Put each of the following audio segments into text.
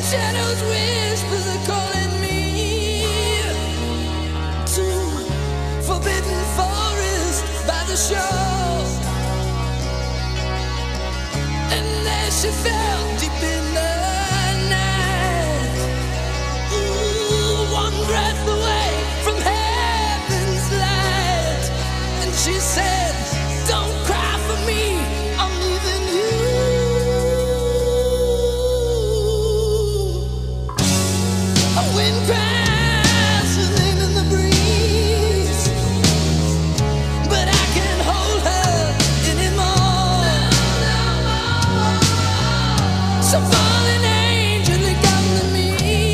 Shadows whisper, they're calling me to forbidden forest by the shore. And there she fell deep in the night. Ooh, one breath away from heaven's light. And she said, don't cry for me, I'm leaving you. A wind cries her name in the breeze, but I can't hold her anymore. So fallen angel, they come to me.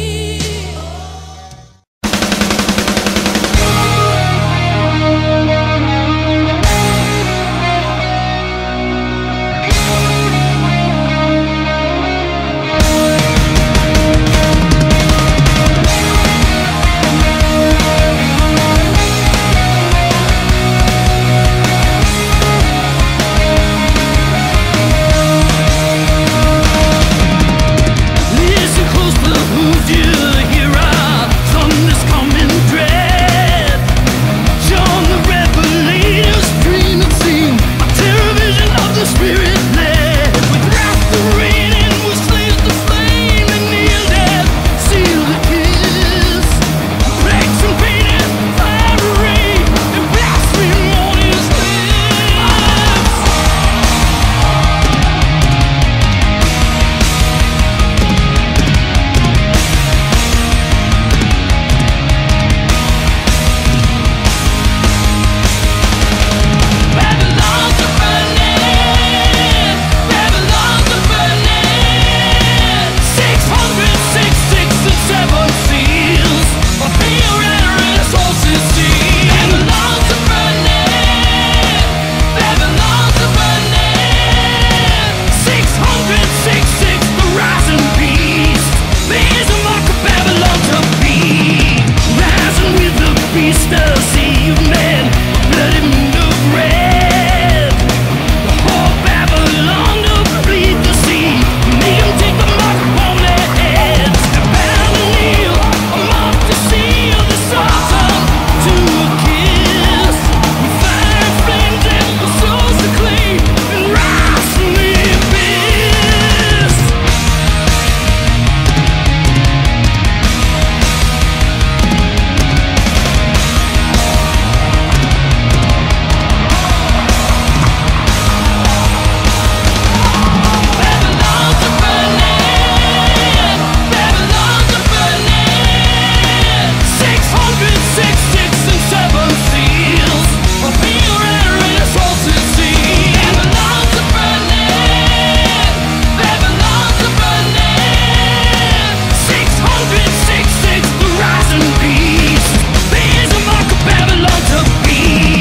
Listen close to who you hear our thunder's coming dread. John the Revelator's dream had seen a terror vision of the spirit led. With wrath the rain and was slaves the flame and kneel death, seal the kiss. Plagues and pain and fire rain and blaspheme on his lips. Babylon's a burning, Babylon's a burning. 666 and 7 seals, a fear and a soul's sea. Babylon's a burning, Babylon's a burning. 666, the rising beast. There's a mark of Babylon to be. Rising with the beast, the sea of men, bloody moon of red. The whole Babylon to bleed the sea. Make 'em take the mark upon their heads. And bow the kneel, a mark to seal the Satan to a kiss. With fire and flames and the souls to claim and rise from the abyss. Babylon's a burning, Babylon's a burning. 666 and 7 seals, a fear and a soul's sea. Babylon's a burning, Babylon's a burning. 666, the rising beast. There's a mark of Babylon to be.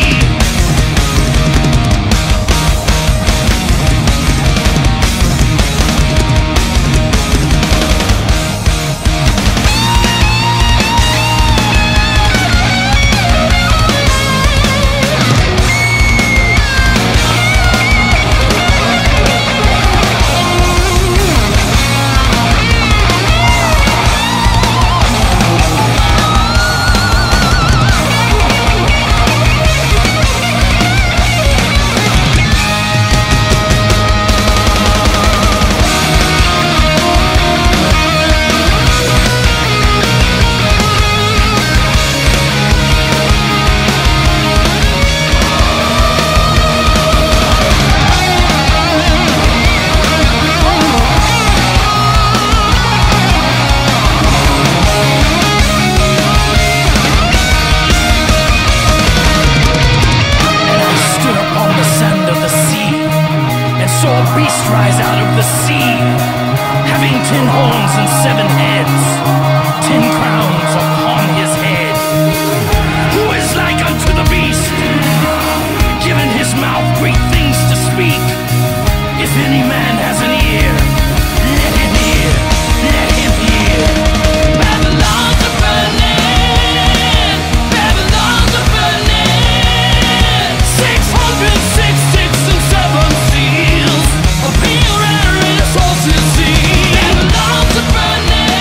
And I stood upon the sand of the sea, and saw a beast rise out of the sea, having 10 horns and 7 heads, 10 crowns upon his head. Who is like unto the beast, giving his mouth great things to speak. If any man has an ear, let him hear, let him hear. Babylon's a burning, Babylon's a burning. 666 and 7 seals, a fear and a soul's sea. Babylon's a burning.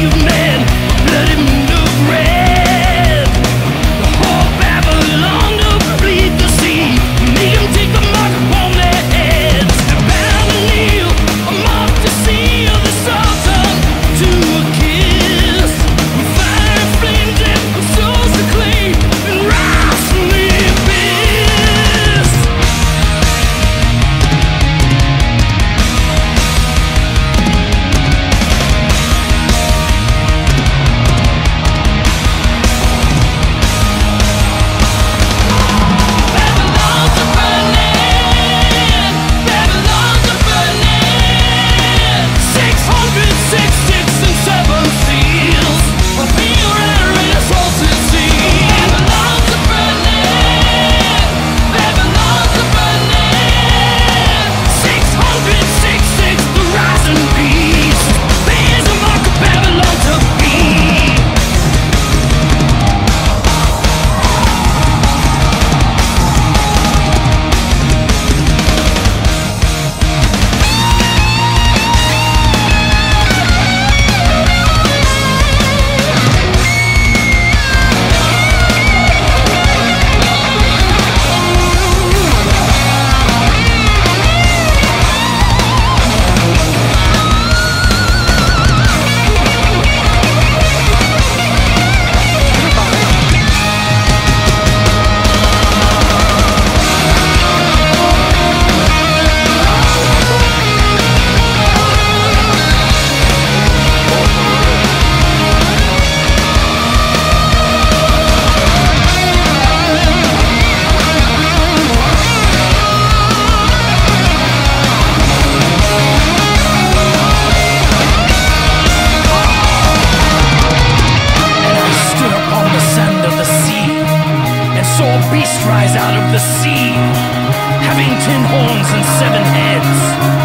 saw a beast rise out of the sea, having 10 horns and 7 heads.